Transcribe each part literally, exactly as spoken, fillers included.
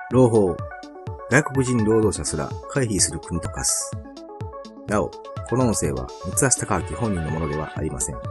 朗報。外国人労働者すら回避する国と化す。なお、この音声は三橋隆明本人のものではありません。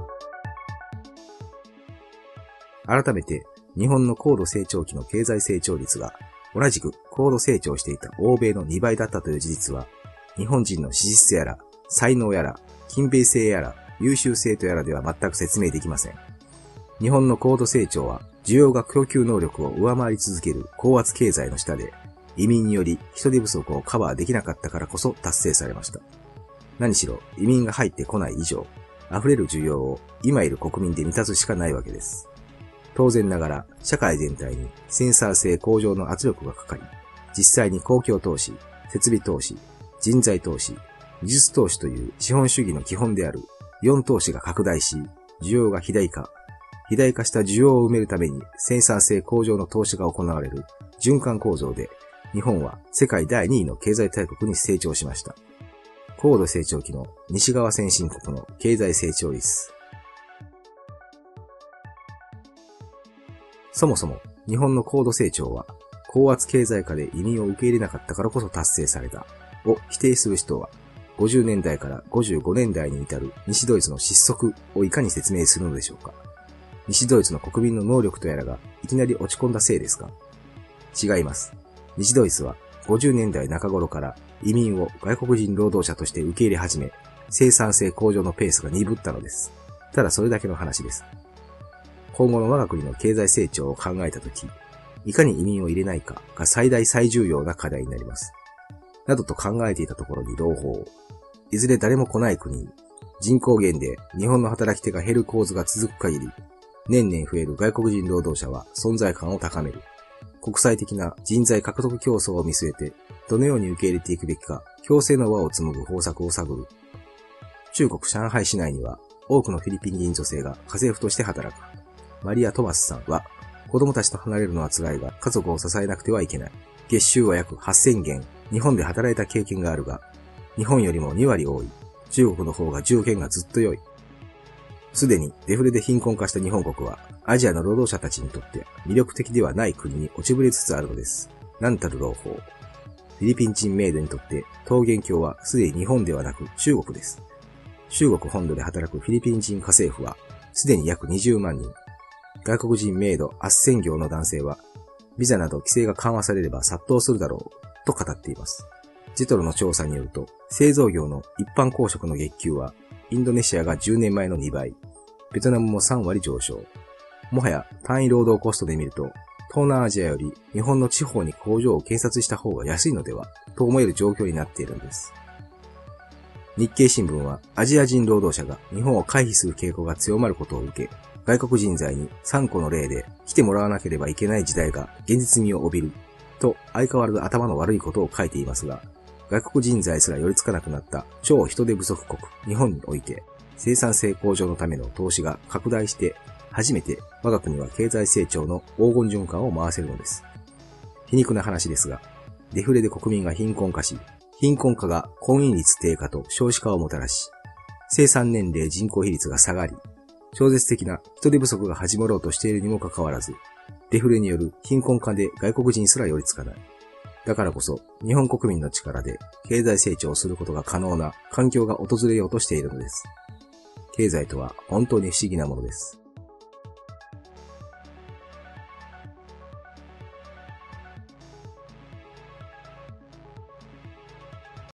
改めて、日本の高度成長期の経済成長率が同じく高度成長していた欧米のにばいだったという事実は、日本人の資質やら、才能やら、勤勉性やら、優秀性とやらでは全く説明できません。日本の高度成長は、需要が供給能力を上回り続ける高圧経済の下で、移民により人手不足をカバーできなかったからこそ達成されました。何しろ移民が入ってこない以上、溢れる需要を今いる国民で満たすしかないわけです。当然ながら社会全体にセンサー性向上の圧力がかかり、実際に公共投資、設備投資、人材投資、技術投資という資本主義の基本であるよん投資が拡大し、需要が肥大化。肥大化した需要を埋めるために生産性向上の投資が行われる循環構造で、日本は世界だいにいの経済大国に成長しました。高度成長期の西側先進国の経済成長率。そもそも日本の高度成長は高圧経済下で移民を受け入れなかったからこそ達成されたを否定する人は、ごじゅうねんだいからごじゅうごねんだいに至る西ドイツの失速をいかに説明するのでしょうか。西ドイツの国民の能力とやらがいきなり落ち込んだせいですか？違います。西ドイツはごじゅうねんだいなか頃から移民を外国人労働者として受け入れ始め、生産性向上のペースが鈍ったのです。ただそれだけの話です。今後の我が国の経済成長を考えたとき、いかに移民を入れないかが最大最重要な課題になります。などと考えていたところに朗報。いずれ誰も来ない国に、人口減で日本の働き手が減る構図が続く限り、年々増える外国人労働者は存在感を高める。国際的な人材獲得競争を見据えて、どのように受け入れていくべきか、共生の輪を紡ぐ方策を探る。中国上海市内には、多くのフィリピン人女性が家政婦として働く。マリア・トマスさんは、子供たちと離れるのは辛いが、家族を支えなくてはいけない。月収は約はっせんげん、日本で働いた経験があるが、日本よりもにわり多い。中国の方が条件がずっと良い。すでにデフレで貧困化した日本国は、アジアの労働者たちにとって魅力的ではない国に落ちぶれつつあるのです。なんたる朗報。フィリピン人メイドにとって桃源郷はすでに日本ではなく中国です。中国本土で働くフィリピン人家政婦はすでに約にじゅうまんにん。外国人メイド斡旋業の男性は、ビザなど規制が緩和されれば殺到するだろうと語っています。ジトロの調査によると、製造業の一般公職の月給はインドネシアがじゅうねんまえのにばい、ベトナムもさんわり上昇。もはや単位労働コストで見ると、東南アジアより日本の地方に工場を建設した方が安いのではと思える状況になっているのです。日経新聞はアジア人労働者が日本を回避する傾向が強まることを受け、外国人材にさんこの例で来てもらわなければいけない時代が現実味を帯びると相変わらず頭の悪いことを書いていますが、外国人材すら寄りつかなくなった超人手不足国日本において生産性向上のための投資が拡大して初めて我が国は経済成長の黄金循環を回せるのです。皮肉な話ですが、デフレで国民が貧困化し、貧困化が婚姻率低下と少子化をもたらし、生産年齢人口比率が下がり、超絶的な人手不足が始まろうとしているにもかかわらず、デフレによる貧困化で外国人すら寄りつかない。だからこそ、日本国民の力で経済成長をすることが可能な環境が訪れようとしているのです。経済とは本当に不思議なものです。